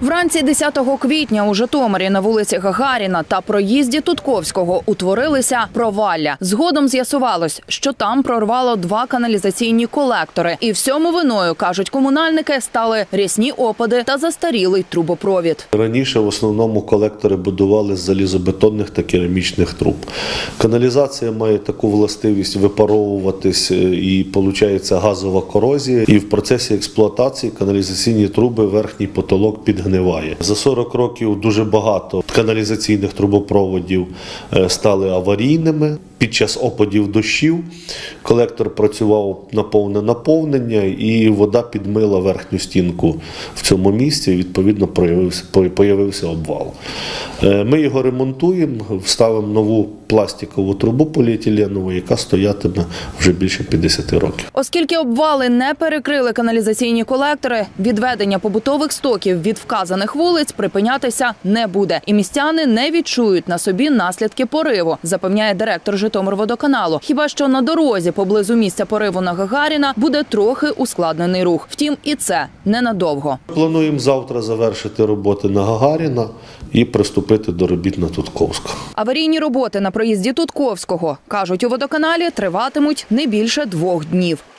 Вранці 10 квітня у Житомирі на вулиці Гагаріна та проїзді Тутковського утворилися провалля. Згодом з'ясувалось, що там прорвало 2 каналізаційні колектори. І всьому виною, кажуть комунальники, стали рясні опади та застарілий трубопровід. Раніше в основному колектори будували з залізобетонних та керамічних труб. Каналізація має таку властивість випаровуватись і виходить газова корозія. І в процесі експлуатації каналізаційні труби, верхній потолок підгниває. За 40 років дуже багато каналізаційних трубопроводів стали аварійними. Під час опадів дощів колектор працював на повне наповнення і вода підмила верхню стінку в цьому місці, і відповідно появився обвал. Ми його ремонтуємо, вставимо нову пластикову трубу поліетиленову, яка стоятиме вже більше 50 років. Оскільки обвали не перекрили каналізаційні колектори, відведення побутових стоків від вказаних вулиць припинятися не буде. І містяни не відчують на собі наслідки пориву, запевняє директор Житомирводоканалу. Хіба що на дорозі поблизу місця пориву на Гагаріна буде трохи ускладнений рух. Втім, і це ненадовго. Плануємо завтра завершити роботи на Гагаріна і приступити до робіт на Тутковського. Аварійні роботи на проїзді Тутковського, кажуть у водоканалі, триватимуть не більше 2 днів.